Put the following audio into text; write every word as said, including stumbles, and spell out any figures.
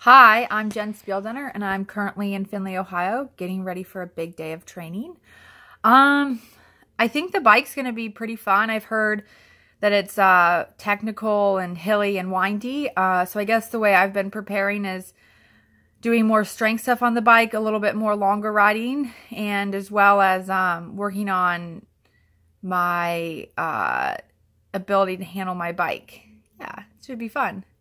Hi, I'm Jen Spieldunner, and I'm currently in Findlay, Ohio, getting ready for a big day of training. Um, I think the bike's going to be pretty fun. I've heard that it's uh, technical and hilly and windy, uh, so I guess the way I've been preparing is doing more strength stuff on the bike, a little bit more longer riding, and as well as um, working on my uh, ability to handle my bike. Yeah, it should be fun.